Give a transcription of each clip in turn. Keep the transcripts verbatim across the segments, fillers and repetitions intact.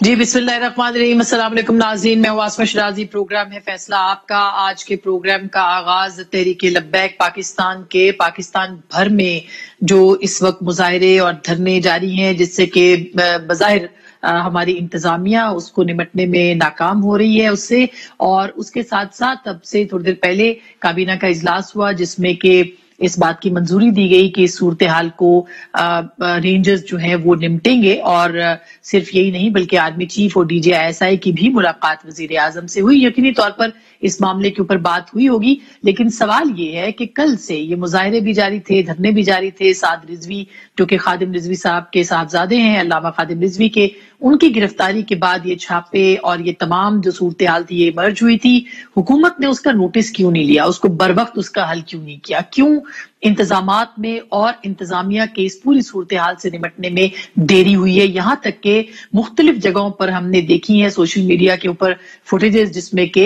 جی बिस्मिल्लाहिर्रहमानिर्रहीम। अस्सलाम वालेकुम नाज़रीन, मैं वासमा शिराजी। प्रोग्राम है फैसला आपका। आज के प्रोग्राम का आगाज तहरीक लब्बैक पाकिस्तान के पाकिस्तान भर में जो इस वक्त मुजाहरे और धरने जारी हैं, जिससे कि बज़ाहिर हमारी इंतजामिया उसको निमटने में नाकाम हो रही है उससे, और उसके साथ साथ अब से थोड़ी देर पहले काबीना का इजलास हुआ जिसमें कि इस बात की मंजूरी दी गई कि इस सूरत हाल को रेंजर्स जो हैं वो निपटेंगे। और सिर्फ यही नहीं बल्कि आर्मी चीफ और डीजी आई एस आई की भी मुलाकात वजीर आजम से हुई। यकीनी तौर पर इस मामले के ऊपर बात हुई होगी, लेकिन सवाल ये है कि कल से ये मुजाहरे भी जारी थे, धरने भी जारी थे। साद रिजवी जो कि खादिम रिजवी साहब के साहबजादे हैं, अल्लामा खादिम रिजवी के, उनकी गिरफ्तारी के बाद ये छापे और ये तमाम जो सूरत हाल थी ये मर्ज हुई थी। हुकूमत ने उसका नोटिस क्यों नहीं लिया, उसको बरवक्त उसका हल क्यों नहीं किया, क्यों इंतजामात में और इंतजामिया के इस पूरी सूरत हाल से निपटने में देरी हुई है। यहाँ तक के मुख्तलिफ जगहों पर हमने देखी है सोशल मीडिया के ऊपर फुटेजेस जिसमें के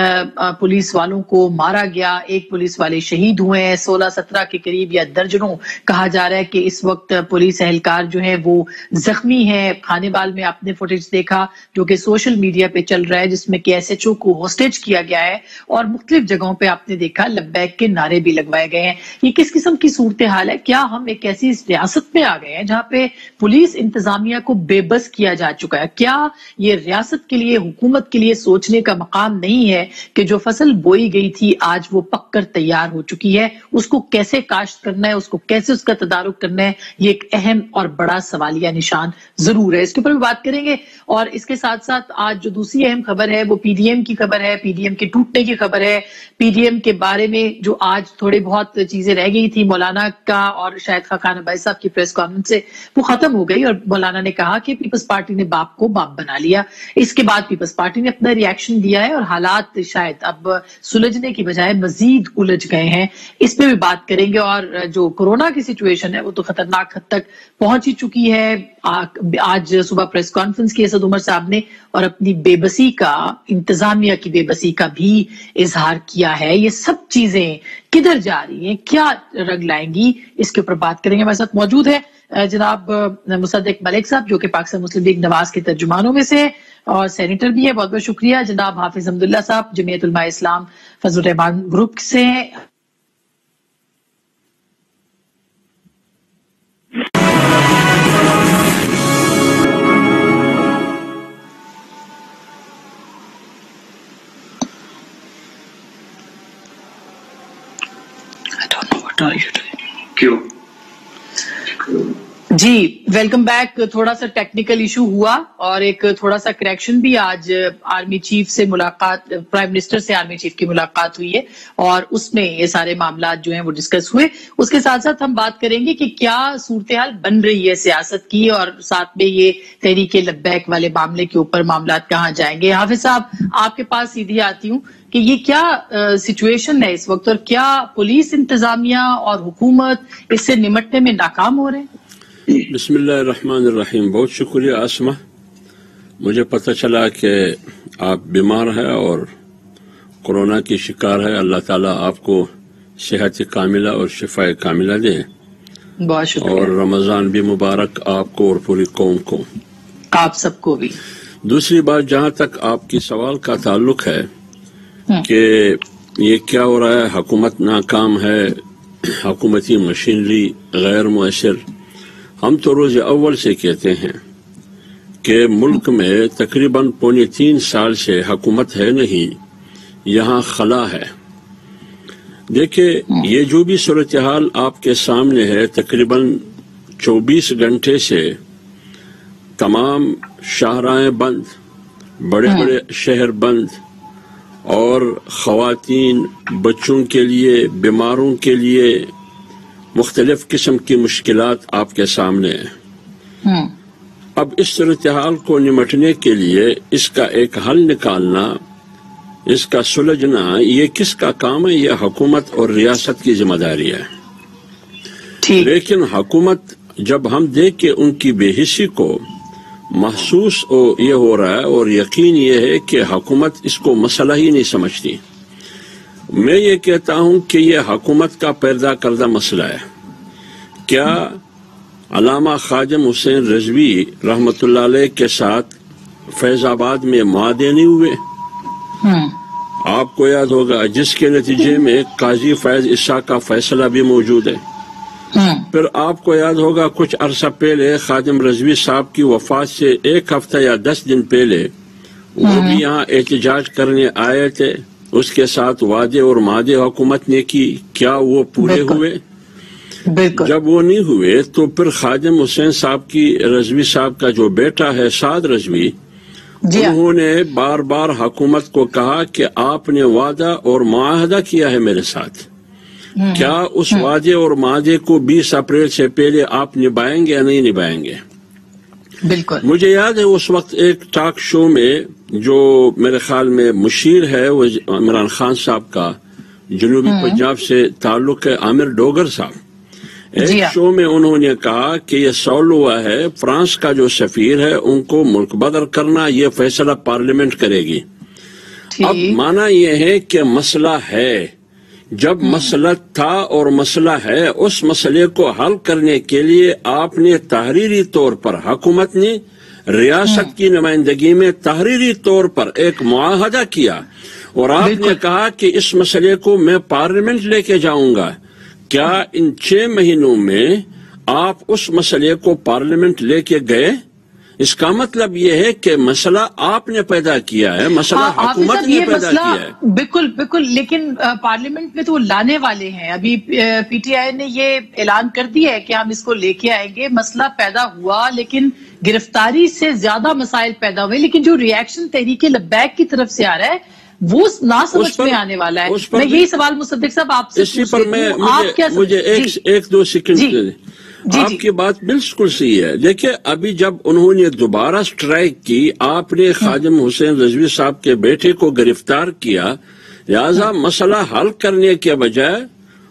पुलिस वालों को मारा गया, एक पुलिस वाले शहीद हुए हैं, सोलह सत्रह के करीब या दर्जनों कहा जा रहा है कि इस वक्त पुलिस एहलकार जो है वो जख्मी है। खानेवाल में आपने फुटेज देखा जो कि सोशल मीडिया पे चल रहा है जिसमें कि एस एच ओ को होस्टेज किया गया है, और मुख्तलिफ जगहों पे आपने देखा लब्बैक के नारे भी लगवाए गए हैं। ये किस किस्म की सूरत हाल है? क्या हम एक ऐसी रियासत में आ गए हैं जहाँ पे पुलिस इंतजामिया को बेबस किया जा चुका है? क्या ये रियासत के लिए, हुकूमत के लिए सोचने का मकाम नहीं है कि जो फसल बोई गई थी आज वो पककर तैयार हो चुकी है, उसको कैसे काश्त करना है, उसको कैसे उसका तदारुक करना है, ये एक अहम और बड़ा सवालिया निशान जरूर है। इसके ऊपर भी बात करेंगे। और इसके साथ साथ आज जो दूसरी अहम खबर है वो पीडीएम की खबर है, पीडीएम के टूटने की खबर है। पीडीएम के बारे में जो आज थोड़ी बहुत चीजें रह गई थी, मौलाना का और शाहिद खान अब्बासी साहब की प्रेस कॉन्फ्रेंस से वो खत्म हो गई, और मौलाना ने कहा कि पीपल्स पार्टी ने बाप को बाप बना लिया। इसके बाद पीपल्स पार्टी ने अपना रिएक्शन दिया है और हालात शायद अब सुलझने की बजाय मजीद उलझ गए हैं। इस पे भी बात करेंगे। और जो कोरोना की सिचुएशन है वो तो खतरनाक हद तक पहुंच ही चुकी है। आज सुबह प्रेस कॉन्फ्रेंस की असद उमर साहब ने और अपनी बेबसी का, इंतजामिया की बेबसी का भी इजहार किया है। ये सब चीजें किधर जा रही हैं, क्या रंग लाएंगी, इसके ऊपर बात करेंगे। हमारे साथ मौजूद है जनाब मुसद्दिक मलिक साहब जो कि पाकिस्तान मुस्लिम लीग नवाज के तर्जुमानों में से और सेनेटर भी है। बहुत बहुत शुक्रिया। जनाब हाफिज अब्दुल्ला साहब जमीयत उलमा इस्लाम फजल रहमान ग्रुप से हैं। क्यों? जी वेलकम बैक। थोड़ा सा टेक्निकल इशू हुआ और एक थोड़ा सा करेक्शन भी। आज आर्मी चीफ से मुलाकात, प्राइम मिनिस्टर से आर्मी चीफ की मुलाकात हुई है और उसमें ये सारे मामला जो हैं वो डिस्कस हुए। उसके साथ साथ हम बात करेंगे कि क्या सूरत हाल बन रही है सियासत की, और साथ में ये तहरीक लब्बैक वाले मामले के ऊपर मामला कहाँ जाएंगे। हाफिज साहब आपके पास सीधी आती हूँ कि ये क्या सिचुएशन है इस वक्त, और क्या पुलिस इंतजामिया और हुकूमत इससे निमटने में नाकाम हो रहे हैं? बिस्मिल्लाहिर्रहमानिर्रहीम। बहुत शुक्रिया आसमा, मुझे पता चला कि आप बीमार हैं और कोरोना की शिकार है। अल्लाह ताला आपको सेहत कामिला और शिफा कामिला दे। बहुत शुक्रिया। और रमजान भी मुबारक आपको और पूरी कौम को, आप सबको भी। दूसरी बात, जहाँ तक आपकी सवाल का ताल्लुक है कि ये क्या हो रहा है, हुकूमत नाकाम है, हुकूमती मशीनरी गैर मुअस्सिर। हम तो रोज अव्वल से कहते हैं कि मुल्क में तकरीबन पौने तीन साल से हुकूमत है नहीं, यहाँ खला है। देखिए, ये जो भी सूरत हाल आपके सामने है, तकरीबन चौबीस घंटे से तमाम शाहराएं बंद, बड़े बड़े शहर बंद, और ख़वातीन, बच्चों के लिए, बीमारों के लिए मुख्तलिफ किस्म की मुश्किलात आपके सामने हैं। अब इस सूरत हाल को निमटने के लिए इसका एक हल निकालना, इसका सुलझना, ये किसका काम है? यह हुकूमत और रियासत की जिम्मेदारी है। लेकिन हुकूमत, जब हम देख के उनकी बेहिसी को महसूस हो ये हो रहा है और यकीन ये है कि हुकूमत इसको मसला ही नहीं समझती। मैं ये कहता हूं कि ये हुकूमत का पैदा करदा मसला है। क्या अल्लामा खादिम हुसैन रिजवी रहमतुल्लाह अलैह के साथ फैज आबाद में मादे नहीं हुए, आपको याद होगा, जिसके नतीजे में काजी फैज ईसा का फैसला भी मौजूद है। फिर आपको याद होगा कुछ अरसा पहले खादिम रजवी साहब की वफात से एक हफ्ता या दस दिन पहले वो भी यहाँ एहतजाज करने आए थे, उसके साथ वादे और मादे हुकूमत ने की, क्या वो पूरे हुए? जब वो नहीं हुए तो फिर खादिम हुसैन साहब की रजवी साहब का जो बेटा है साद रजवी, उन्होंने बार बार हुकूमत को कहा कि आपने वादा और मुआहदा किया है मेरे साथ, क्या उस वादे और मादे को बीस अप्रैल से पहले आप निभाएंगे या नहीं निभाएंगे? बिल्कुल। मुझे याद है उस वक्त एक टॉक शो में जो मेरे ख्याल में मुशीर है वो इमरान खान साहब का जनूबी पंजाब से ताल्लुक है, आमिर डोगर साहब, एक शो में उन्होंने कहा कि ये सॉल्व हुआ है, फ्रांस का जो सफीर है उनको मुल्क बदर करना, ये फैसला पार्लियामेंट करेगी। अब माना ये है कि मसला है, जब मसला था और मसला है, उस मसले को हल करने के लिए आपने तहरीरी तौर पर, हुकूमत ने रियासत की नुमाइंदगी में तहरीरी तौर पर एक मुआहदा किया और आपने कहा कि इस मसले को मैं पार्लियामेंट लेके जाऊंगा। क्या इन छह महीनों में आप उस मसले को पार्लियामेंट लेके गए? इसका मतलब ये है कि मसला आपने पैदा किया है, मसला हुकूमत ने पैदा किया है। बिल्कुल बिल्कुल, लेकिन पार्लियामेंट में तो लाने वाले हैं। अभी पीटीआई ने ये ऐलान कर दिया है कि हम इसको लेके आएंगे। मसला पैदा हुआ, लेकिन गिरफ्तारी से ज्यादा मसाइल पैदा हुए, लेकिन जो रिएक्शन तहरीक लब्बैक की तरफ से आ रहा है वो ना समझ में आने वाला है। मैं यही सवाल मुसद्दिक साहब आपसे इसी पर मैं मुझे, क्या मुझे एक, एक दो सेकंड, आपकी बात बिल्कुल सही है। देखिए, अभी जब उन्होंने दोबारा स्ट्राइक की, आपने खादिम हुसैन रजवी साहब के बेटे को गिरफ्तार किया, लिहाजा मसला हल करने के बजाय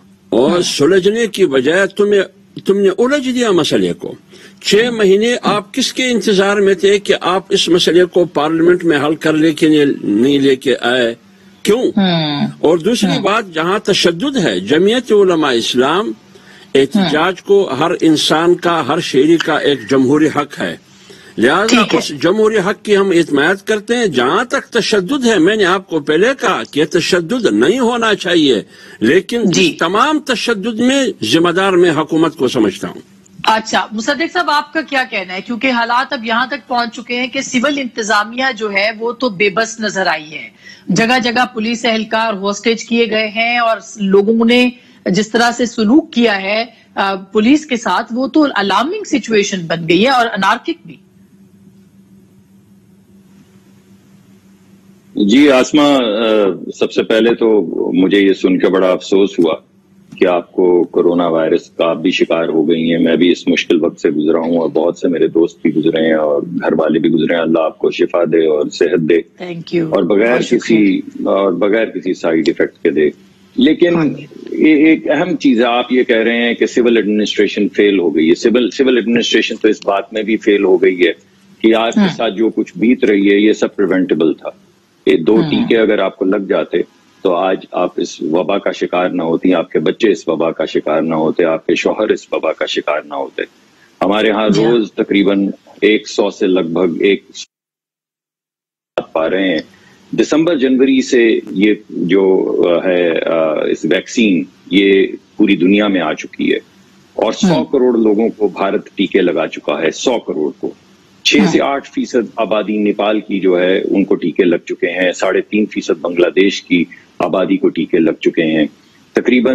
और सुलझने की बजाय तुम्हें तुमने उलझ दिया मसले को। छह महीने आप किसके इंतजार में थे कि आप इस मसले को पार्लियामेंट में हल कर लेके नहीं लेके आए? क्यों? और दूसरी बात, जहां तशद्दुद है, जमीयत उलमा इस्लाम एहतजाज को हर इंसान का, हर शहरी का एक जमहूरी हक है, लिहाजा उस जमहूरी हक की हम इत्माद करते हैं। जहां तक तशद्दुद है, मैंने आपको पहले कहा कि तशद्दुद नहीं होना चाहिए, लेकिन तमाम तशद्दुद में जिम्मेदार मैं हुकूमत को समझता हूँ। अच्छा, मुसद्दिक साहब आपका क्या कहना है? क्योंकि हालात अब यहाँ तक पहुंच चुके हैं कि सिविल इंतजामिया जो है वो तो बेबस नजर आई है। जगह जगह पुलिस एहलकार होस्टेज किए गए हैं और लोगों ने जिस तरह से सुलूक किया है पुलिस के साथ, वो तो अलार्मिंग सिचुएशन बन गई है और अनार्किक भी। जी आसमा, सबसे पहले तो मुझे ये सुन के बड़ा अफसोस हुआ कि आपको कोरोना वायरस का आप भी शिकार हो गई हैं। मैं भी इस मुश्किल वक्त से गुजरा हूं और बहुत से मेरे दोस्त भी गुजरे हैं और घर वाले भी गुजरे हैं। अल्लाह आपको शिफा दे और सेहत दे, थैंक यू, और बगैर किसी और बगैर किसी साइड इफेक्ट के दे। लेकिन ये एक अहम चीज है, आप ये कह रहे हैं कि सिविल एडमिनिस्ट्रेशन फेल हो गई है। सिविल सिविल एडमिनिस्ट्रेशन तो इस बात में भी फेल हो गई है कि आपके साथ जो कुछ बीत रही है ये सब प्रिवेंटेबल था। ये दो टीके अगर आपको लग जाते तो आज आप इस वबा का शिकार ना होती, आपके बच्चे इस वबा का शिकार ना होते, आपके शौहर इस वबा का शिकार ना होते। हमारे यहाँ रोज तकरीबन एक सौ से लगभग एक पा रहे हैं। दिसंबर जनवरी से ये जो है इस वैक्सीन ये पूरी दुनिया में आ चुकी है और सौ करोड़ लोगों को भारत टीके लगा चुका है। सौ करोड़ को छह से आठ फीसद आबादी नेपाल की जो है उनको टीके लग चुके हैं। साढ़े तीन फीसद बांग्लादेश की आबादी को टीके लग चुके हैं। तकरीबन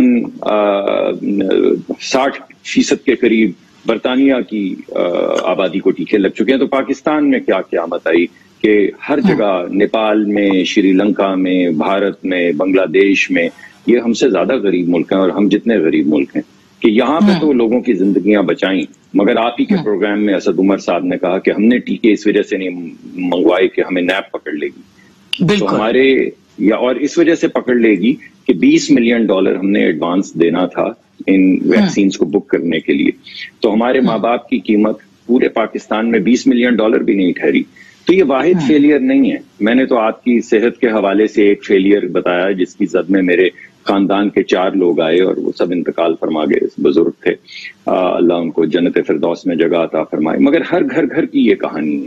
साठ फीसद के करीब बरतानिया की आबादी को टीके लग चुके हैं। तो पाकिस्तान में क्या क़यामत आई कि हर जगह, नेपाल में, श्रीलंका में, भारत में, बांग्लादेश में, ये हमसे ज्यादा गरीब मुल्क हैं और हम जितने गरीब मुल्क हैं कि यहाँ पे तो लोगों की जिंदगियां बचाई। मगर आप ही के प्रोग्राम में असद उमर साहब ने कहा कि हमने टीके इस वजह से नहीं मंगवाए कि हमें नैप पकड़ लेगी, तो हमारे या और इस वजह से पकड़ लेगी कि बीस मिलियन डॉलर हमने एडवांस देना था इन वैक्सीन को बुक करने के लिए। तो हमारे माँ बाप की कीमत पूरे पाकिस्तान में बीस मिलियन डॉलर भी नहीं ठहरी। तो ये वाहिद फेलियर नहीं है। मैंने तो आपकी सेहत के हवाले से एक फेलियर बताया जिसकी जद में मेरे खानदान के चार लोग आए और वो सब इंतकाल फरमा गए। बुजुर्ग थे, अल्लाह उनको जन्नत फिरदौस में जगह अता फरमाए। मगर हर घर घर की ये कहानी है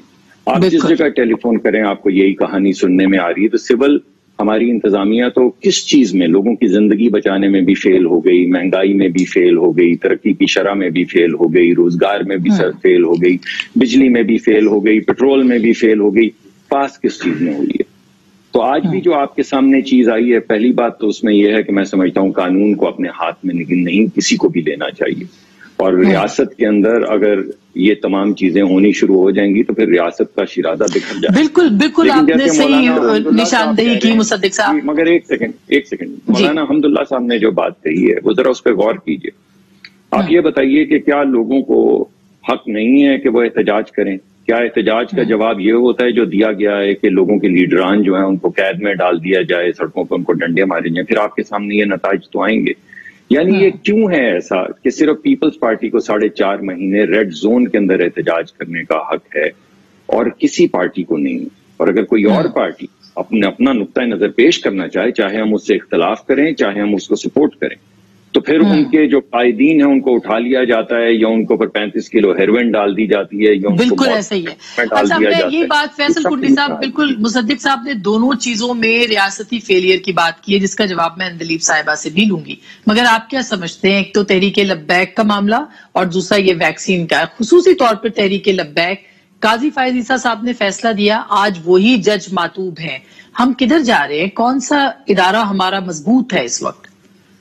آپ جس جگہ ٹیلی فون کریں آپ کو یہی کہانی سننے میں آ رہی ہے. تو سول ہماری انتظامیہ تو کس چیز میں لوگوں کی زندگی بچانے میں بھی فیل ہو گئی, مہنگائی میں بھی فیل ہو گئی, ترقی کی شرح میں بھی فیل ہو گئی, روزگار میں بھی فیل ہو گئی, بجلی میں بھی فیل ہو گئی, پیٹرول میں بھی فیل ہو گئی, پاس کس چیز میں ہوئی ہے؟ تو آج بھی جو آپ کے سامنے چیز آئی ہے, پہلی بات تو اس میں یہ ہے کہ میں سمجھتا ہوں قانون کو اپنے ہاتھ میں نہیں کسی کو بھی لینا چاہیے, اور ریاست کے اندر اگر یہ تمام چیزیں ہونی شروع ہو جائیں گی تو پھر ریاست کا شیرازہ بکھر جائے. بالکل بالکل آپ نے صحیح نشاندہی کی مصدق صاحب. مگر ایک سیکنڈ ایک سیکنڈ مولانا حمداللہ صاحب نے جو بات کہی ہے وہ ذرا اس پہ غور کیجئے. آپ یہ بتائیے کہ کیا لوگوں کو حق نہیں ہے کہ وہ احتجاج کریں؟ کیا احتجاج کا جواب یہ ہوتا ہے جو دیا گیا ہے کہ لوگوں کے لیڈران جو ہیں ان کو قید میں ڈال دیا جائے, سڑکوں پہ ان کو ڈنڈے مارے جائیں؟ پھر آپ کے سامنے یہ نتائج تو آئیں گے. یعنی یہ کیوں ہے ایسا کہ صرف پیپلز پارٹی کو ساڑھے چار مہینے ریڈ زون کے اندر احتجاج کرنے کا حق ہے اور کسی پارٹی کو نہیں؟ اور اگر کوئی اور پارٹی اپنے اپنا نقطۂ نظر پیش کرنا چاہے, چاہے ہم اس سے اختلاف کریں چاہے ہم اس کو سپورٹ کریں, تو پھر ان کے جو قائدین ہیں ان کو اٹھا لیا جاتا ہے یا ان کو پر پینتیس کلو ہیروئن ڈال دی جاتی ہے یا بالکل ایسا ہی ہے. اچھا میں یہ بات فیصل کنڈی صاحب, بالکل مصدق صاحب نے دونوں چیزوں میں ریاستی فیلئر کی بات کی ہے جس کا جواب میں اندلیب صاحبہ سے بھی لوں گی, مگر آپ کیا سمجھتے ہیں؟ ایک تو تحریک لبیک کا معاملہ اور دوسرا یہ ویکسین کا. خصوصی طور پر تحریک لبیک, قاضی فائز عیسیٰ صاحب نے فیصلہ دیا, آج وہی جج ماتوب ہیں. ہم کدھر جا رہے ہیں؟ کون سا ادارہ ہمارا مضبوط ہے اس وقت؟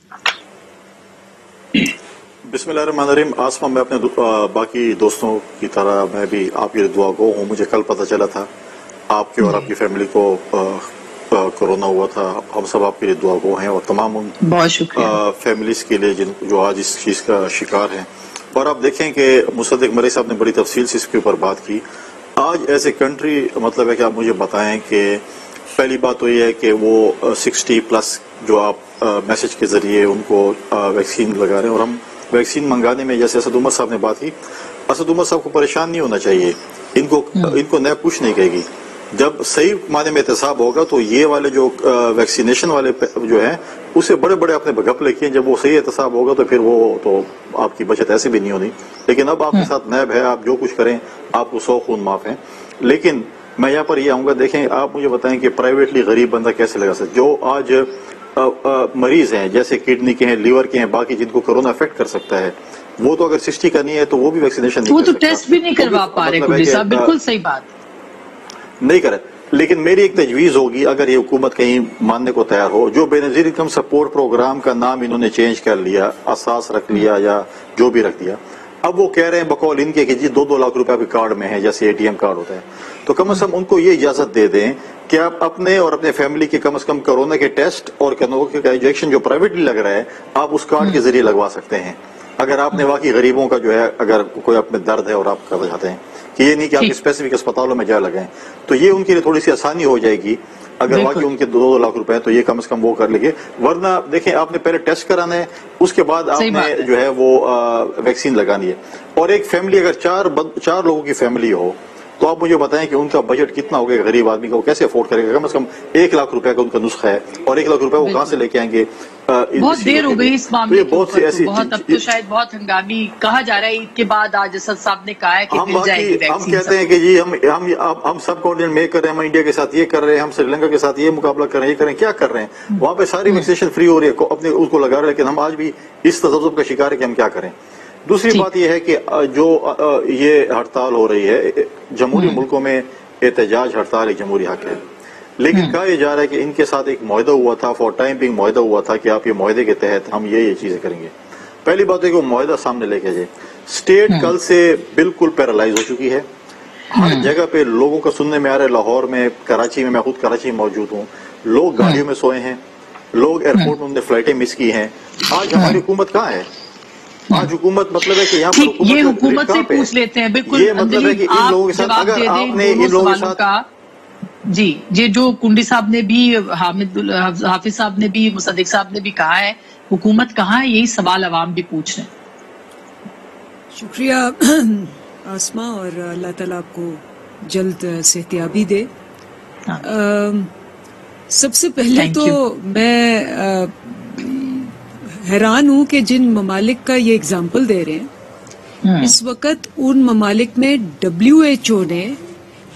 بسم اللہ الرحمن الرحیم. آسما میں اپنے باقی دوستوں کی طرح میں بھی آپ کی دعا گو ہوں. مجھے کل پتہ چلا تھا آپ کے اور آپ کی فیملی کو کورونا ہوا تھا. ہم سب آپ کے لیے دعا گو ہیں اور تمام ان فیملیز کے لیے جن جو آج اس چیز کا شکار ہیں. اور آپ دیکھیں کہ مصدق مری صاحب نے بڑی تفصیل سے اس کے اوپر بات کی. آج ایز اے کنٹری مطلب ہے کہ آپ مجھے بتائیں کہ پہلی بات تو یہ ہے کہ وہ سکسٹی پلس جو آپ میسج کے ذریعے ان کو ویکسین لگا رہے ہیں, اور ہم ویکسین منگانے میں جیسے اسد عمر صاحب نے بات کی, اسد عمر صاحب کو پریشان نہیں ہونا چاہیے. ان کو ان کو نیا کچھ نہیں کہے گی. جب صحیح معنی میں احتساب ہوگا تو یہ والے جو ویکسینیشن والے جو ہیں اسے بڑے بڑے اپنے گپ لکھے ہیں. جب وہ صحیح احتساب ہوگا تو پھر وہ تو آپ کی بچت ایسے بھی نہیں ہونی. لیکن اب آپ کے ساتھ نیب ہے, آپ جو کچھ کریں آپ کو سو خون معاف ہیں. لیکن میں یہاں پر یہ آؤں گا, دیکھیں آپ مجھے بتائیں کہ پرائیویٹلی غریب بندہ کیسے لگا سکتا, جو آج مریض ہیں جیسے کڈنی کے ہیں, لیور کے ہیں, باقی جن کو کورونا افیکٹ کر سکتا ہے, وہ تو اگر سکسٹی کا نہیں ہے تو وہ بھی ویکسینیشن نہیں وہ کر تو سکتا. ٹیسٹ بھی نہیں کروا پا رہے. بالکل صحیح بات نہیں کرے. لیکن میری ایک تجویز ہوگی, اگر یہ حکومت کہیں ماننے کو تیار ہو, جو بے نظیر انکم سپورٹ پروگرام کا نام انہوں نے چینج کر لیا, اساس رکھ لیا یا جو بھی رکھ دیا, اب وہ کہہ رہے ہیں بقول ان کے کہ جی دو دو لاکھ روپے کے کارڈ میں ہے جیسے اے ٹی ایم کارڈ ہوتا ہے, تو کم از کم ان کو یہ اجازت دے دیں کہ آپ اپنے اور اپنے فیملی کے کم از کم کورونا کے ٹیسٹ اور انجیکشن جو پرائیویٹلی لگ رہا ہے آپ اس کارڈ کے ذریعے لگوا سکتے ہیں. اگر آپ نے واقعی غریبوں کا جو ہے اگر کوئی آپ میں درد ہے اور آپ کرنا چاہتے ہیں, کہ یہ نہیں کہ آپ اسپیسیفک اسپتالوں میں جا لگائیں, تو یہ ان کے لیے تھوڑی سی آسانی ہو جائے گی. اگر واقعی ان کے دو دو لاکھ روپے ہیں تو یہ کم از کم وہ کر لیں گے. ورنہ دیکھیں آپ نے پہلے ٹیسٹ کرانا ہے, اس کے بعد آپ نے جو ہے وہ ویکسین لگانی ہے. اور ایک فیملی اگر چار چار لوگوں کی فیملی ہو تو آپ مجھے بتائیں کہ ان کا بجٹ کتنا ہوگا, غریب آدمی کا وہ کیسے افورڈ کرے گا؟ کم از کم ایک لاکھ روپے کا ان کا نسخہ ہے, اور ایک لاکھ روپے وہ کہاں سے لے کے آئیں گے؟ بہت دیر ہو گئی اس معاملے کی, بہت سی ایسی بہت اب تو شاید بہت ہنگامی کہا جا رہا ہے. عید کے بعد آج اسد صاحب نے کہا ہے کہ مل جائے گی ویکسین. ہم کہتے ہیں کہ جی ہم ہم ہم سب کانٹیننٹ میں کر رہے ہیں, ہم انڈیا کے ساتھ یہ کر رہے ہیں, ہم سری لنکا کے ساتھ یہ مقابلہ کر رہے ہیں, یہ کر رہے ہیں, کیا کر رہے ہیں؟ وہاں پہ ساری ویکسینیشن فری ہو رہی ہے, اپنے اس کو لگا رہے ہیں, لیکن ہم آج بھی اس تذبذب کا شکار ہے کہ ہم کیا کریں. دوسری بات یہ ہے کہ جو یہ ہڑتال ہو رہی ہے, جمہوری ملکوں میں احتجاج ہڑتال ایک جمہوری حق ہے, لیکن کہا یہ جا رہا ہے کہ ان کے ساتھ ایک معاہدہ ہوا تھا, فور ٹائم بینگ معاہدہ ہوا تھا کہ آپ یہ معاہدے کے تحت ہم یہ یہ چیزیں کریں گے. پہلی بات ہے کہ وہ معاہدہ سامنے لے کے جائے. اسٹیٹ کل سے بالکل پیرالائز ہو چکی ہے, ہر جگہ پہ لوگوں کا سننے میں آ رہا ہے. لاہور میں, کراچی میں, میں خود کراچی میں موجود ہوں, لوگ گاڑیوں میں سوئے ہیں, لوگ ایئرپورٹ میں انہوں نے فلائٹیں مس کی ہیں. آج ہماری حکومت کہاں ہے؟ آج حکومت مطلب ہے کہ یہاں پر یہ حکومت سے پوچھ لیتے ہیں. بالکل یہ مطلب ہے کہ ان لوگوں کے ساتھ اگر آپ نے ان لوگوں کے ساتھ جی یہ جو کنڈی صاحب نے بھی, حامد حافظ صاحب نے بھی, مصدق صاحب نے بھی کہا ہے حکومت کہاں ہے, یہی سوال عوام بھی پوچھ رہے ہیں. شکریہ آسما, اور اللہ تعالیٰ آپ کو جلد صحتیابی دے. سب سے پہلے تو میں حیران ہوں کہ جن ممالک کا یہ اگزامپل دے رہے ہیں, اس وقت ان ممالک میں ڈبلیو ایچ او نے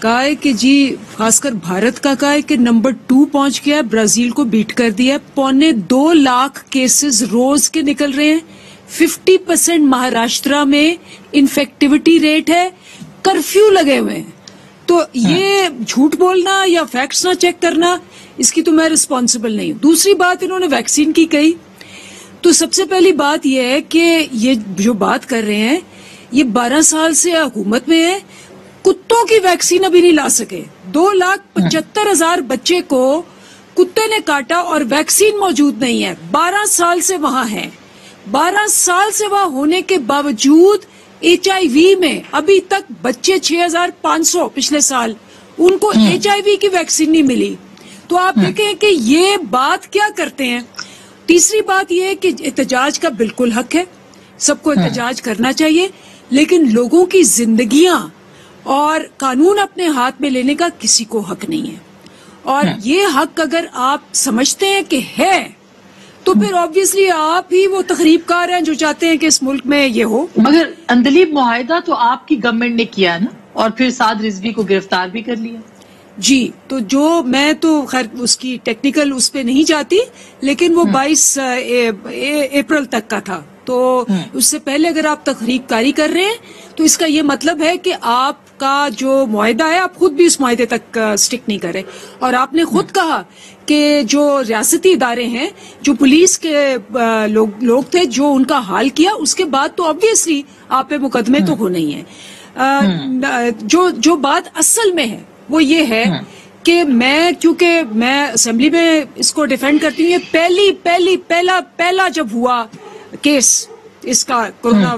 کہا ہے کہ جی خاص کر بھارت کا کہا ہے کہ نمبر ٹو پہنچ گیا ہے، برازیل کو بیٹ کر دیا ہے، پونے دو لاکھ کیسز روز کے نکل رہے ہیں، ففٹی پرسینٹ مہاراشٹرا میں انفیکٹیوٹی ریٹ ہے، کرفیو لگے ہوئے ہیں. تو یہ جھوٹ بولنا یا فیکٹس نہ چیک کرنا، اس کی تو میں رسپانسبل نہیں ہوں. دوسری بات انہوں نے ویکسین کی کہی، تو سب سے پہلی بات یہ ہے کہ یہ جو بات کر رہے ہیں یہ بارہ سال سے حکومت میں ہے، کتوں کی ویکسین ابھی نہیں لا سکے. دو لاکھ پچہتر ہزار بچے کو کتے نے کاٹا اور ویکسین موجود نہیں ہے. بارہ سال سے وہاں ہے، بارہ سال سے وہاں ہونے کے باوجود ایچ آئی وی میں ابھی تک بچے چھ ہزار پانچ سو پچھلے سال ان کو ایچ آئی وی کی ویکسین نہیں ملی. تو آپ دیکھیں کہ یہ بات کیا کرتے ہیں. تیسری بات یہ ہے کہ احتجاج کا بالکل حق ہے، سب کو احتجاج کرنا چاہیے، لیکن لوگوں کی زندگیاں اور قانون اپنے ہاتھ میں لینے کا کسی کو حق نہیں ہے. اور یہ حق اگر آپ سمجھتے ہیں کہ ہے تو پھر آبویسلی آپ ہی وہ تخریب کار ہیں جو چاہتے ہیں کہ اس ملک میں یہ ہو. مگر اندلیب معاہدہ تو آپ کی گورنمنٹ نے کیا نا، اور پھر سعد رضوی کو گرفتار بھی کر لیا. جی تو جو میں تو خیر اس کی ٹیکنیکل اس پہ نہیں جاتی، لیکن وہ بائیس اپریل تک کا تھا. تو اس سے پہلے اگر آپ تخریب کاری کر رہے ہیں تو اس کا یہ مطلب ہے کہ آپ کا جو معاہدہ ہے آپ خود بھی اس معاہدے تک سٹک نہیں کر رہے. اور آپ نے خود کہا کہ جو ریاستی ادارے ہیں، جو پولیس کے لوگ لوگ تھے جو ان کا حال کیا، اس کے بعد تو آبویسلی آپ پہ مقدمے تو ہونے ہی ہیں. جو جو بات اصل میں ہے وہ یہ ہے کہ میں کیونکہ میں اسمبلی میں اس کو ڈیفینڈ کرتی ہوں، یہ پہلی پہلی پہلا پہلا جب ہوا کیس اس کا کورونا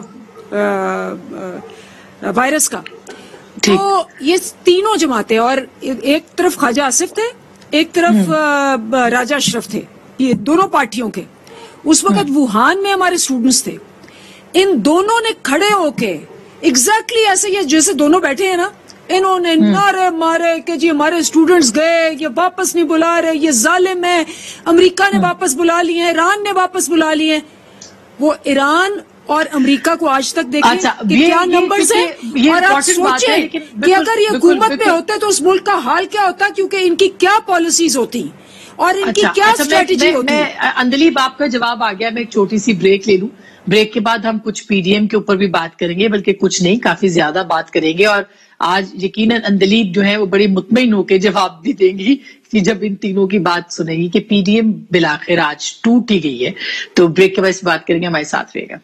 وائرس کا، تو یہ تینوں جماعتیں، اور ایک طرف خواجہ آصف تھے، ایک طرف راجہ اشرف تھے، یہ دونوں پارٹیوں کے. اس وقت ووہان میں ہمارے اسٹوڈنٹس تھے، ان دونوں نے کھڑے ہو کے ایگزیکٹلی ایسے یہ جیسے دونوں بیٹھے ہیں نا، انہوں نے نعرے مارے کہ جی ہمارے اسٹوڈنٹس گئے، یہ واپس نہیں بلا رہے، یہ ظالم ہے، امریکہ نے واپس بلا لیے ہیں، ایران نے واپس بلا لیے ہیں. وہ ایران اور امریکہ کو آج تک دیکھیں کہ کیا نمبرز ہیں، اور آپ سوچیں کہ اگر یہ حکومت میں ہوتے تو اس ملک کا حال کیا ہوتا، کیونکہ ان کی کیا پالیسیز ہوتی اور ان کی کیا اسٹریٹجی ہوتی. اندلیب آپ کا جواب آ گیا، میں ایک چھوٹی سی بریک لے لوں، بریک کے بعد ہم کچھ پی ڈی ایم کے اوپر بھی بات کریں گے، بلکہ کچھ نہیں کافی زیادہ بات کریں گے. اور آج یقیناً اندلیب جو ہے وہ بڑی مطمئن ہو کے جواب بھی دیں گی کہ جب ان تینوں کی بات سنیں گی کہ پی ڈی ایم بالآخر آج ٹوٹ ہی گئی ہے. تو بریک کے بعد بات کریں گے، ہمارے ساتھ رہے گا.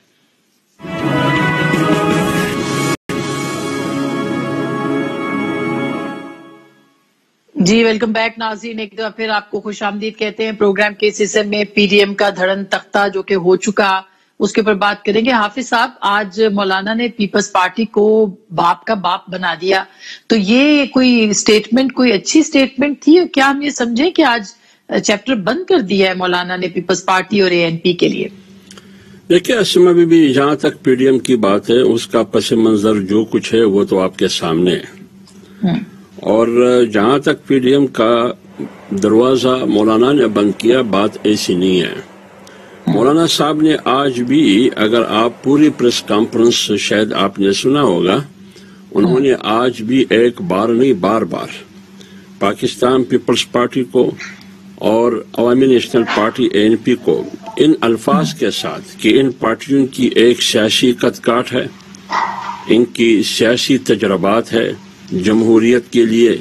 جی ویلکم بیک ناظرین، ایک دفعہ پھر آپ کو خوش آمدید کہتے ہیں. پروگرام کے اس حصے میں پی ڈی ایم کا دھڑن تختہ جو کہ ہو چکا اس کے اوپر بات کریں گے. حافظ صاحب، آج مولانا نے پیپلز پارٹی کو باپ کا باپ بنا دیا، تو یہ کوئی سٹیٹمنٹ کوئی اچھی سٹیٹمنٹ تھی؟ کیا ہم یہ سمجھیں کہ آج چیپٹر بند کر دیا ہے مولانا نے پیپلز پارٹی اور اے این پی کے لیے؟ دیکھیں اسما بی بی، جہاں تک پی ڈی ایم کی بات ہے اس کا پس منظر جو کچھ ہے وہ تو آپ کے سامنے ہے، اور جہاں تک پی ڈی ایم کا دروازہ مولانا نے بند کیا، بات ایسی نہیں ہے. مولانا صاحب نے آج بھی، اگر آپ پوری پریس کانفرنس شاید آپ نے سنا ہوگا، انہوں نے آج بھی ایک بار نہیں بار بار پاکستان پیپلز پارٹی کو اور عوامی national party A N P کو ان الفاظ کے ساتھ کہ ان پارٹیوں کی ایک سیاسی قد کاٹ ہے، ان کی سیاسی تجربات ہے جمہوریت کے لیے،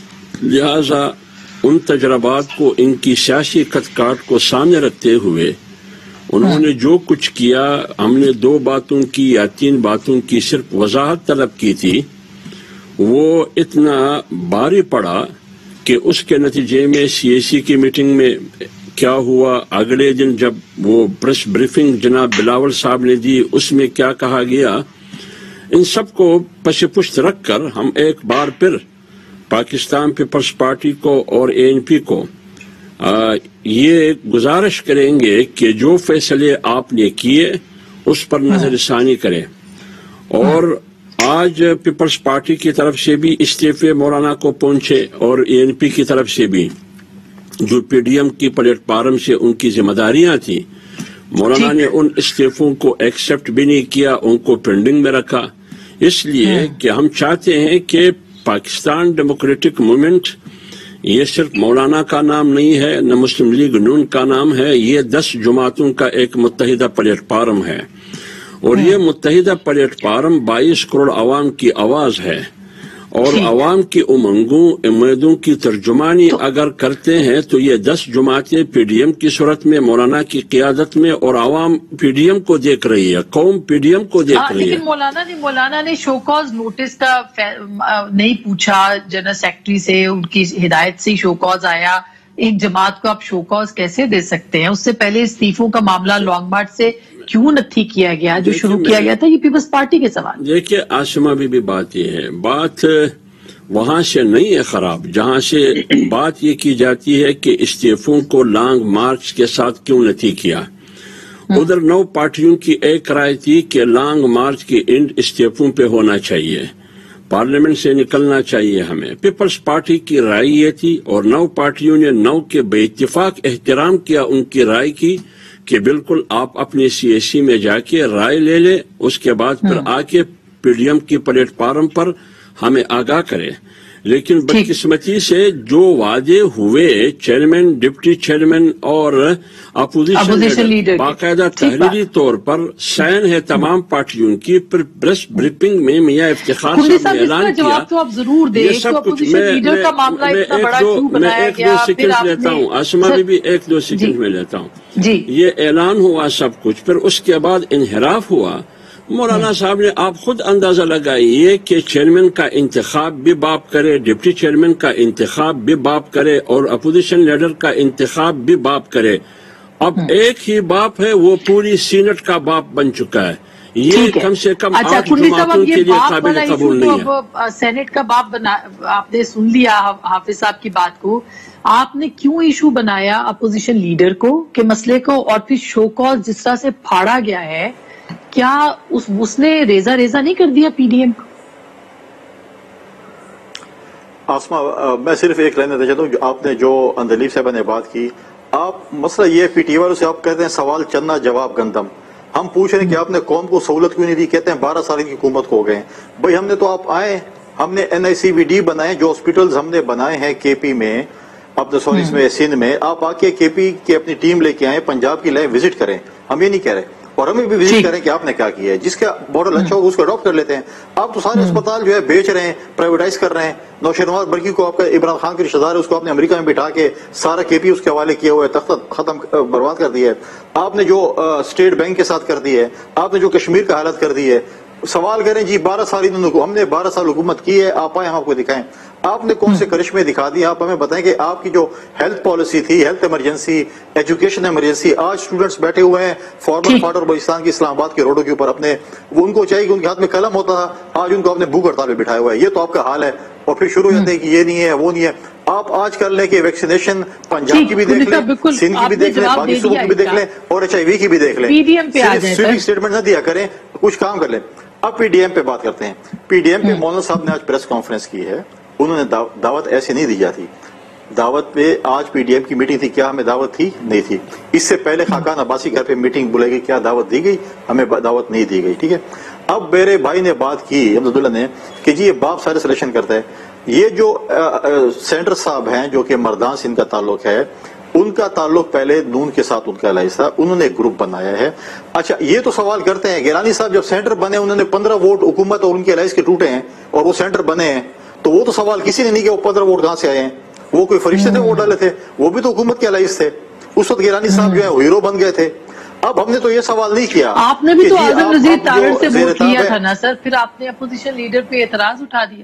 لہذا ان تجربات کو، ان کی سیاسی قد کاٹ کو سامنے رکھتے ہوئے انہوں نے جو کچھ کیا، ہم نے دو باتوں کی یا تین باتوں کی صرف وضاحت طلب کی تھی، وہ اتنا بھاری پڑا کہ اس کے نتیجے میں سی اے سی کی میٹنگ میں کیا ہوا، اگلے دن جب وہ پریس بریفنگ جناب بلاول صاحب نے دی اس میں کیا کہا گیا، ان سب کو پس پشت رکھ کر ہم ایک بار پھر پاکستان پیپلز پارٹی کو اور اے این پی کو آ, یہ گزارش کریں گے کہ جو فیصلے آپ نے کیے اس پر نظر ثانی کریں. اور آج پیپلز پارٹی کی طرف سے بھی استعفے مولانا کو پہنچے اور اے این پی کی طرف سے بھی جو پی ڈی ایم کی پلیٹ فارم سے ان کی ذمہ داریاں تھیں، مولانا نے ان استعفوں کو ایکسپٹ بھی نہیں کیا، ان کو پینڈنگ میں رکھا، اس لیے کہ ہم چاہتے ہیں کہ پاکستان ڈیموکریٹک موومنٹ یہ صرف مولانا کا نام نہیں ہے، نہ مسلم لیگ نون کا نام ہے، یہ دس جماعتوں کا ایک متحدہ پلیٹ فارم ہے، اور یہ متحدہ پلیٹ فارم بائیس کروڑ عوام کی آواز ہے، اور عوام کی امنگوں امیدوں کی ترجمانی اگر کرتے ہیں تو یہ دس جماعتیں پی ڈی ایم کی صورت میں مولانا کی قیادت میں، اور عوام پی ڈی ایم کو دیکھ رہی ہے، قوم پی ڈی ایم کو دیکھ رہی ہے۔ لیکن مولانا نے مولانا نے شو کاز نوٹس کا نہیں پوچھا جنرل سیکرٹری سے، ان کی ہدایت سے شو کاز آیا۔ ایک جماعت کو آپ شو کاز کیسے دے سکتے ہیں؟ اس سے پہلے استعفوں کا معاملہ لانگ مارچ سے کیوں نہیں کیا گیا جو شروع کیا گیا تھا؟ یہ پیپلز پارٹی کے سوال۔ دیکھیے عاصمہ بھی, بھی بات یہ ہے، بات وہاں سے نہیں ہے خراب، جہاں سے بات یہ کی جاتی ہے کہ استعفوں کو لانگ مارچ کے ساتھ کیوں نہیں کیا۔ ادھر نو پارٹیوں کی ایک رائے تھی کہ لانگ مارچ کی اینڈ استعفوں پہ ہونا چاہیے، پارلیمنٹ سے نکلنا چاہیے ہمیں۔ پیپلز پارٹی کی رائے یہ تھی، اور نو پارٹیوں نے نو کے بے اتفاق احترام کیا ان کی رائے کی کہ بالکل آپ اپنی سی ایس سی میں جا کے رائے لے لیں، اس کے بعد پھر آ کے پی ڈی ایم کی پلیٹ فارم پر ہمیں آگاہ کرے۔ لیکن بدقسمتی سے جو وعدے ہوئے چیئرمین، ڈپٹی چیئرمین اور اپوزیشن لیڈر باقاعدہ تحریری طور پر سائن ہے تمام پارٹیوں کی، پھر پریس بریفنگ میں میاں افتخار صاحب نے اعلان کیا۔ یہ سب کچھ میں ایک دو سیکنڈ لیتا ہوں، آسمہ بھی ایک دو سیکنڈ میں لیتا ہوں۔ یہ اعلان ہوا سب کچھ، پھر اس کے بعد انحراف ہوا۔ مولانا صاحب نے آپ خود اندازہ لگائیے کہ چیئرمین کا انتخاب بھی باپ کرے، ڈپٹی چیئرمین کا انتخاب بھی باپ کرے، اور اپوزیشن لیڈر کا انتخاب بھی باپ کرے۔ اب ایک ہی باپ ہے، وہ پوری سینٹ کا باپ بن چکا ہے۔ یہ کم سے کم آٹھ جماعتوں کے لیے قابل قبول نہیں ہے۔ سینٹ کا باپ بنا، آپ نے سن لیا حافظ صاحب کی بات کو، آپ نے کیوں ایشو بنایا اپوزیشن لیڈر کو کہ مسئلے کو، اور پھر شو کاز جس طرح سے پھاڑا گیا ہے، کیا اس, اس نے ریزہ ریزہ نہیں کر دیا پی ڈی ایم کو؟ آسمہ میں صرف ایک لائن دینا چاہتا ہوں، آپ نے جو اندلیف صاحبہ نے بات کی، آپ مسئلہ یہ پی ٹی والوں سے آپ کہتے ہیں سوال چنا جواب گندم، ہم پوچھ رہے ہیں کہ آپ نے قوم کو سہولت کیوں نہیں دی، کہتے ہیں بارہ سال کی حکومت کو ہو گئے۔ بھائی ہم نے تو آپ آئے، ہم نے این آئی سی وی ڈی بنائے، جو ہاسپٹلز ہم نے بنائے ہیں کے پی میں، اپنے سوری اس میں سندھ میں، آپ آ کے کے پی کی اپنی ٹیم لے کے آئیں، پنجاب کی لائیں وزٹ کریں، ہم یہ نہیں کہہ رہے، اور ہمیں بھی وزٹ کریں کہ آپ نے کیا کیا ہے، جس کا ماڈل اچھا ہوگا اس کو اڈاپٹ کر لیتے ہیں۔ آپ تو سارے اسپتال جو ہے بیچ رہے ہیں، پرائیویٹائز کر رہے ہیں۔ نوشیروان برقی کو آپ کا عمران خان کے رشتہ دار ہے، اس کو آپ نے امریکہ میں بٹھا کے سارا کے پی اس کے حوالے کیا ہوا ہے، تخت ختم برباد کر دیا ہے۔ آپ نے جو اسٹیٹ بینک کے ساتھ کر دی ہے، آپ نے جو کشمیر کا حالت کر دی ہے۔ سوال کریں جی بارہ سال ہم نے بارہ سال حکومت کی ہے، آپ آئے ہم آپ کو دکھائیں آپ نے کون سے کرشمے دکھا دی، آپ ہمیں بتائیں کہ آپ کی جو ہیلتھ پالیسی تھی، ہیلتھ ایمرجنسی، ایجوکیشن ایمرجنسی، آج اسٹوڈنٹس بیٹھے ہوئے ہیں فارمر فاٹ اور بلوچستان کی اسلام آباد کے روڈوں کے اوپر، اپنے وہ ان کو چاہیے کہ ان کے ہاتھ میں قلم ہوتا تھا، آج ان کو اپنے بھوک ہڑتال پہ بٹھایا ہوا ہے۔ یہ تو آپ کا حال ہے، اور پھر شروع ہو جاتے ہیں کہ یہ نہیں ہے وہ نہیں ہے۔ آپ آج کر لیں کہ ویکسینیشن پنجاب کی بھی دیکھ لیں، سندھ کی بھی دیکھ لیں، باقی صوبوں کی بھی دیکھ لیں، اور ایچ آئی وی کی بھی دیکھ لیں، صرف اسٹیٹمنٹ نہ دیا کریں، کچھ کام کر لیں۔ اب پی ڈی ایم پہ بات کرتے ہیں۔ پی ڈی ایم پہ مولانا صاحب نے آج پریس کانفرنس کی ہے، انہوں نے دعوت ایسے نہیں دی جاتی۔ دعوت پہ آج پی ڈی ایم کی میٹنگ تھی، کیا ہمیں دعوت تھی؟ نہیں تھی۔ اس سے پہلے خاقان عباسی گھر پہ میٹنگ بلائی گئی، کیا دعوت دی گئی؟ ہمیں دعوت نہیں دی گئی، ٹھیک ہے۔ اب میرے بھائی نے بات کی احمد اللہ نے کہ جی یہ باپ سارے سلیکشن کرتا ہے۔ یہ جو سینٹر صاحب ہیں جو کہ مردان سے ان کا تعلق ہے، ان کا تعلق پہلے نون کے ساتھ ان کا الائنس تھا، انہوں نے ایک گروپ بنایا ہے۔ اچھا یہ تو سوال کرتے ہیں گیلانی صاحب جب سینٹر بنے انہوں نے پندرہ ووٹ حکومت اور ان کے الائنس کے ٹوٹے ہیں اور وہ سینٹر بنے ہیں، تو وہ تو سوال کسی نے نہیں کیا وہ پندرہ ووٹ کہاں سے آئے ہیں، وہ کوئی فرشتے نے ووٹ ڈالے تھے، وہ بھی تو حکومت کے الائنس تھے۔ اس وقت گیلانی صاحب جو ہے ہیرو بن گئے تھے۔ اب ہم نے تو یہ سوال نہیں کیا، آپ نے بھی تو اعظم نذیر تارڑ سے ووٹ لیا تھا نا سر، پھر آپ نے اپوزیشن لیڈر پہ اعتراض اٹھا دیا۔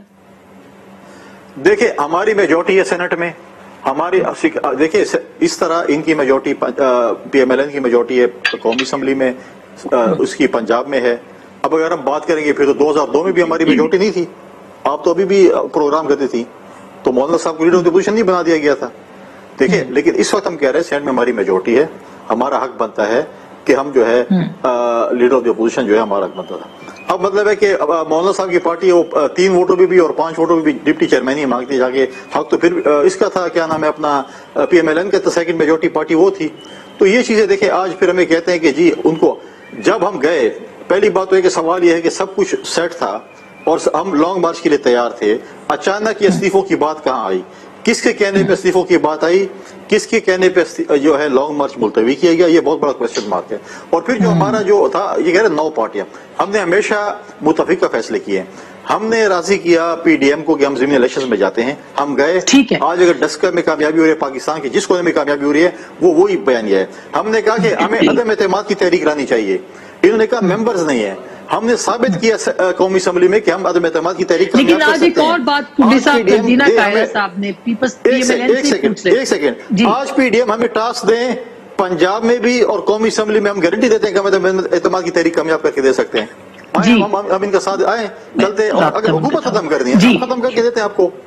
دیکھیں ہماری میجورٹی ہے سینٹ میں، ہماری دیکھیں اس طرح ان کی majority P M L N کی میجورٹی ہے قومی اسمبلی میں، اس کی پنجاب میں ہے۔ اب اگر ہم بات کریں گے پھر تو دو ہزار دو میں بھی ہماری میجورٹی نہیں تھی، آپ تو ابھی بھی پروگرام کرتے تھی، تو مولانا صاحب کو لیڈر آف دی اپوزیشن نہیں بنا دیا گیا تھا، دیکھیں۔ لیکن اس وقت ہم کہہ رہے ہیں سینٹ میں ہماری میجورٹی ہے، ہمارا حق بنتا ہے کہ ہم جو ہے لیڈر آف دی اپوزیشن جو ہے ہمارا حق بنتا تھا۔ اب مطلب ہے کہ مولانا صاحب کی پارٹی تین ووٹوں پہ بھی اور پانچ ووٹوں پہ بھی ڈپٹی چیئرمین ہی مانگتی جا کے، حق تو پھر اس کا تھا کیا نام ہے اپنا پی ایم ایل این کا، تو سیکنڈ میجورٹی پارٹی وہ تھی۔ تو یہ چیزیں دیکھیں آج پھر ہمیں کہتے ہیں کہ جی ان کو، جب ہم گئے پہلی بات تو ہے کہ سوال یہ ہے کہ سب کچھ سیٹ تھا، اور ہم لانگ مارچ کے لیے تیار تھے. اچانک یہ استعفوں کی بات کہاں آئی؟ کس کے کہنے پہ استعفوں کی بات آئی؟ کس کے کہنے پہ جو ہے لانگ مارچ ملتوی کیا گیا؟ یہ بہت بڑا کوشچن مارک ہے. اور پھر جو ہمارا جو تھا یہ کہہ رہے نو پارٹیاں، ہم نے ہمیشہ متفقہ فیصلے کیے ہیں. ہم نے راضی کیا پی ڈی ایم کو کہ ہم ضمنی الیکشن میں جاتے ہیں، ہم گئے. آج اگر ڈسکر میں کامیابی ہو رہی ہے، پاکستان کی جس کونے میں کامیابی ہو رہی ہے وہ وہی بیان ہے. ہم نے کہا کہ ہمیں عدم اعتماد کی تحریک لانی چاہیے. انہوں نے کہا ممبرز نہیں ہیں. ہم نے ثابت کیا قومی اسمبلی میں کہ ہم عدم اعتماد کی تحریک لیکن آج ایک اور بات کنڈی صاحب تردینہ قائرہ صاحب نے peoples P M L N سے پوچھ ایک سیکنڈ آج پی ڈی ایم ہمیں ٹاسک دیں پنجاب میں بھی اور قومی اسمبلی میں، ہم گارنٹی دیتے ہیں کہ ہم اعتماد کی تحریک کامیاب کر کے دے سکتے ہیں. ہم ہم ان کا ساتھ آئیں چلتے ہیں، اور اگر حکومت ختم کر دیں ہم ختم کر کے دیتے ہیں آپ کو.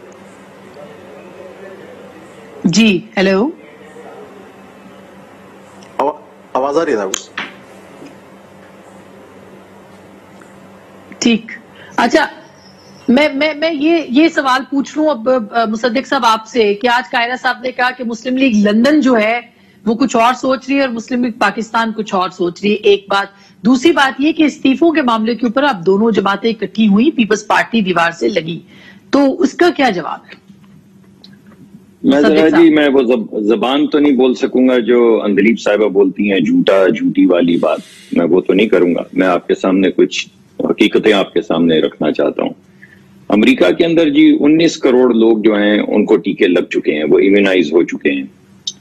جی ہیلو، آواز آ رہی ہے؟ ٹھیک. اچھا میں میں میں یہ یہ سوال پوچھ رہا ہوں اب مصدق صاحب آپ سے کہ آج قائرہ صاحب نے کہا کہ مسلم لیگ لندن جو ہے وہ کچھ اور سوچ رہی ہے اور مسلم لیگ پاکستان کچھ اور سوچ رہی ہے. ایک بات. دوسری بات یہ کہ استعفوں کے معاملے کے اوپر اب دونوں جماعتیں اکٹھی ہوئی، پیپلز پارٹی دیوار سے لگی، تو اس کا کیا جواب ہے؟ میں ذرا جی میں وہ زبان تو نہیں بول سکوں گا جو اندلیب صاحبہ بولتی ہیں، جھوٹا جھوٹی والی بات میں وہ تو نہیں کروں گا. میں آپ کے سامنے کچھ حقیقتیں آپ کے سامنے رکھنا چاہتا ہوں. امریکہ کے اندر جی انیس کروڑ لوگ جو ہیں ان کو ٹیکے لگ چکے ہیں، وہ ایمونائز ہو چکے ہیں.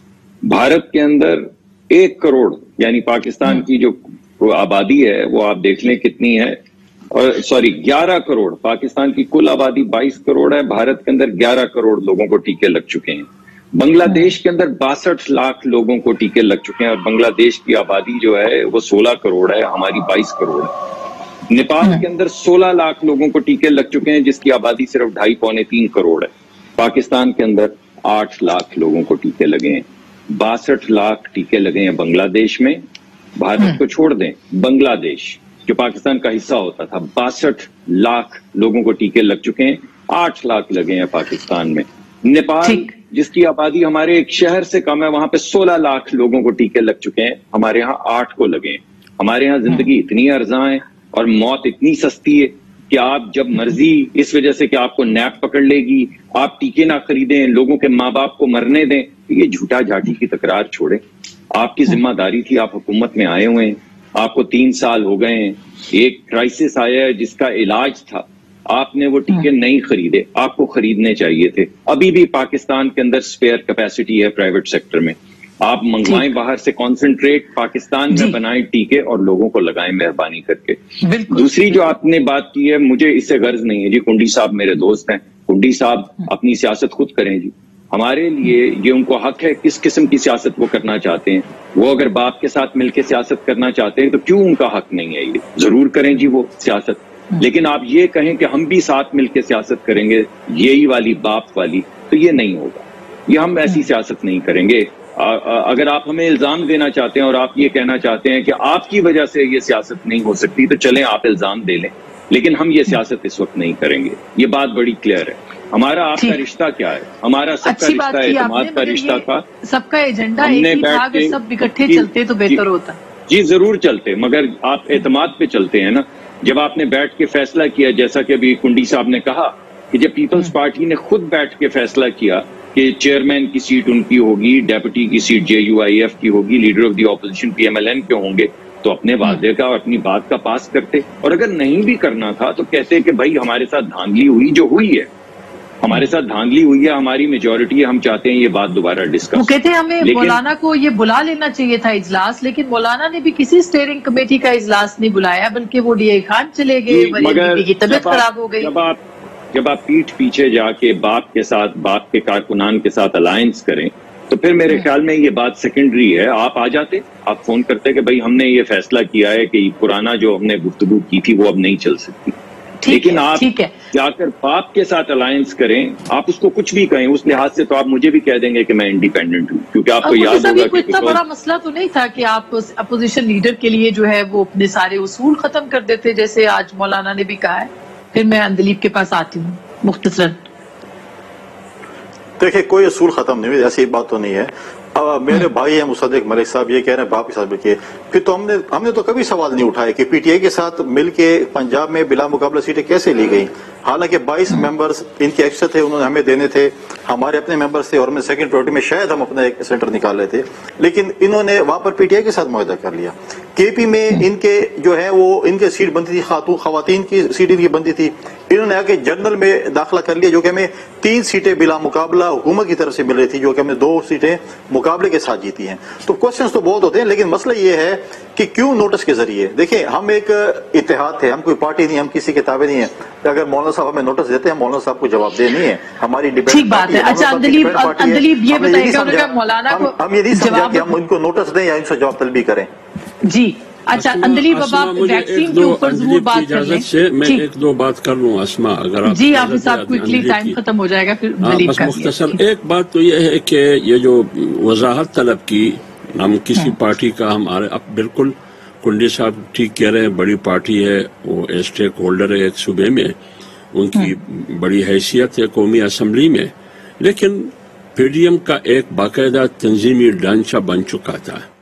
بھارت کے اندر ایک کروڑ یعنی پاکستان کی جو آبادی ہے وہ آپ دیکھ لیں کتنی ہے، اور سوری گیارہ کروڑ، پاکستان کی کل آبادی بائیس کروڑ ہے، بھارت کے اندر گیارہ کروڑ لوگوں کو ٹیکے لگ چکے ہیں. بنگلہ دیش کے اندر باسٹھ لاکھ لوگوں کو ٹیکے لگ چکے ہیں، اور بنگلہ دیش کی آبادی جو ہے وہ سولہ کروڑ ہے، ہماری بائیس کروڑ ہے. نیپال کے اندر سولہ لاکھ لوگوں کو ٹیکے لگ چکے ہیں جس کی آبادی صرف ڈھائی پونے تین کروڑ ہے. پاکستان کے اندر آٹھ لاکھ لوگوں کو ٹیکے لگے ہیں. باسٹھ لاکھ ٹیکے لگے ہیں بنگلہ دیش میں. بھارت کو چھوڑ دیں، بنگلہ دیش جو پاکستان کا حصہ ہوتا تھا، باسٹھ لاکھ لوگوں کو ٹیکے لگ چکے ہیں. آٹھ لاکھ لگے ہیں پاکستان میں. نیپال جس کی آبادی ہمارے ایک شہر سے کم ہے، وہاں پہ سولہ لاکھ لوگوں کو ٹیکے لگ چکے ہیں، ہمارے ہاں آٹھ کو لگے ہیں. ہمارے ہاں زندگی اتنی ارزاں ہے اور موت اتنی سستی ہے کہ آپ جب مرضی اس وجہ سے کہ آپ کو نیپ پکڑ لے گی آپ ٹیکے نہ خریدیں، لوگوں کے ماں باپ کو مرنے دیں. یہ جھوٹا جھاٹی کی تکرار چھوڑیں. آپ کی ذمہ داری تھی، آپ حکومت میں آئے ہوئے ہیں، آپ کو تین سال ہو گئے ہیں، ایک کرائسس آیا ہے جس کا علاج تھا، آپ نے وہ ٹیکے نہیں خریدے، آپ کو خریدنے چاہیے تھے. ابھی بھی پاکستان کے اندر سپیئر کیپیسٹی ہے پرائیویٹ سیکٹر میں، آپ منگوائیں باہر سے، کانسنٹریٹ پاکستان میں بنائیں ٹیکے اور لوگوں کو لگائیں مہربانی کر کے. دوسری جو آپ نے بات کی ہے مجھے اس سے غرض نہیں ہے جی. کنڈی صاحب میرے دوست ہیں، کنڈی صاحب اپنی سیاست خود کریں جی. ہمارے لیے یہ ان کو حق ہے کس قسم کی سیاست وہ کرنا چاہتے ہیں. وہ اگر باپ کے ساتھ مل کے سیاست کرنا چاہتے ہیں تو کیوں ان کا حق نہیں ہے؟ یہ ضرور کریں جی وہ سیاست، لیکن آپ یہ کہیں کہ ہم بھی ساتھ مل کے سیاست کریں گے یہی والی باپ والی، تو یہ نہیں ہوگا. یہ ہم ایسی سیاست نہیں کریں گے. اگر آپ ہمیں الزام دینا چاہتے ہیں اور آپ یہ کہنا چاہتے ہیں کہ آپ کی وجہ سے یہ سیاست نہیں ہو سکتی تو چلیں آپ الزام دے لیں، لیکن ہم یہ سیاست اس وقت نہیں کریں گے. یہ بات بڑی کلیئر ہے. ہمارا آپ کا رشتہ کیا ہے؟ ہمارا سب کا رشتہ اعتماد کا رشتہ تھا. سب کا ایجنڈا ایک ہی تھا، اگر سب اکٹھے چلتے تو بہتر ہوتا. جی ضرور چلتے، مگر آپ اعتماد پہ چلتے ہیں نا. جب آپ نے بیٹھ کے فیصلہ کیا، جیسا کہ ابھی کنڈی صاحب نے کہا کہ جب پیپلز پارٹی نے خود بیٹھ کے فیصلہ کیا کہ چیئرمین کی سیٹ ان کی ہوگی، ڈیپٹی کی seat J U I F کی ہوگی، leader of the opposition P M L N کے ہوں گے، تو اپنے وعدے کا اور اپنی بات کا پاس کرتے. اور اگر نہیں بھی کرنا تھا تو کہتے کہ بھائی ہمارے ساتھ دھاندلی ہوئی جو ہوئی ہے، ہمارے ساتھ دھاندلی ہوئی ہے، ہماری میجورٹی ہے، ہم چاہتے ہیں یہ بات دوبارہ ڈسکس. وہ کہتے ہیں ہمیں مولانا کو یہ بلا لینا چاہیے تھا اجلاس، لیکن مولانا نے بھی کسی اسٹیئرنگ کمیٹی کا اجلاس نہیں بلایا، بلکہ وہ ڈی اے خان چلے گئے، ولی کی طبیعت خراب ہو گئی. جب آپ جب آپ پیٹھ پیچھے جا کے باپ کے ساتھ، باپ کے کارکنان کے ساتھ الائنس کریں تو پھر میرے خیال میں یہ بات سیکنڈری ہے. آپ آ جاتے، آپ فون کرتے کہ بھائی ہم نے یہ فیصلہ کیا ہے کہ پرانا جو ہم نے گفتگو کی تھی وہ اب نہیں چل سکتی. لیکن آپ جا کر باپ کے ساتھ الائنس کریں، آپ اس کو کچھ بھی کہیں، اس لحاظ سے تو آپ مجھے بھی کہہ دیں گے کہ میں انڈیپینڈنٹ ہوں، کیونکہ آپ کو یاد ہوگا کہ اتنا بڑا مسئلہ تو نہیں تھا کہ آپ اپوزیشن لیڈر کے لیے جو ہے وہ اپنے سارے اصول ختم کر دیتے، جیسے آج مولانا نے بھی کہا ہے. پھر میں اندلیب کے پاس آتی ہوں مختصراً. دیکھیں کوئی اصول ختم نہیں ہوئی، ایسی بات تو نہیں ہے. میرے بھائی ہیں مصدق ملک صاحب یہ کہہ رہے ہیں باپ کے ساتھ مل کے، پھر تو ہم نے ہم نے تو کبھی سوال نہیں اٹھایا کہ پی ٹی آئی کے ساتھ مل کے پنجاب میں بلا مقابلہ سیٹیں کیسے لی گئیں، حالانکہ بائیس ممبرز ان کے ایکسٹرا تھے، انہوں نے ہمیں دینے تھے، ہمارے اپنے ممبرز تھے، اور میں سیکنڈ پریورٹی میں شاید ہم اپنا ایک سینٹر نکال رہے تھے، لیکن انہوں نے وہاں پر پی ٹی آئی کے ساتھ معاہدہ کر لیا۔ کے پی میں ان کے جو ہے وہ ان کے سیٹ بنتی تھی، خاتون خواتین کی سیٹ ان کی بنتی تھی، انہوں نے آ کے جنرل میں داخلہ کر لیا، جو کہ ہمیں تین سیٹیں بلا مقابلہ حکومت کی طرف سے مل رہی تھی، جو کہ ہم نے دو سیٹیں مقابلے کے ساتھ جیتی ہیں۔ تو کوشچنز تو بہت ہوتے ہیں، لیکن مسئلہ یہ ہے کہ کیوں نوٹس کے ذریعے؟ دیکھیں ہم ایک اتحاد تھے، ہم کوئی پارٹی نہیں، ہم کسی کے تابع نہیں ہیں، اگر مولانا صاحب ہمیں نوٹس دیتے ہیں مولانا صاحب کو جواب دہ نہیں ہے، ہماری ٹھیک بات ہے۔ اچھا اندلیب اندلیب یہ بتائیے گا مولانا کو ہم یہ نہیں سمجھا کہ ہم ان کو نوٹس دیں یا ان سے جواب طلبی کریں۔ جی اچھا اندلیب اب آپ ویکسین کے اوپر ضرور بات کر لیں۔ میں ایک دو بات کر لوں اسما، اگر آپ جی حافظ صاحب کوئکلی ٹائم ختم ہو جائے گا پھر دلیب کا مختصر ایک بات تو یہ ہے کہ یہ جو وضاحت طلب کی ہم کسی پارٹی کا ہمارے اب بالکل کنڈی صاحب ٹھیک کہہ رہے ہیں، بڑی پارٹی ہے، وہ اسٹیک ہولڈر ہے ایک صوبے میں، ان کی بڑی حیثیت ہے قومی اسمبلی میں، لیکن پی ڈی ایم کا ایک باقاعدہ تنظیمی ڈھانچہ بن چکا تھا۔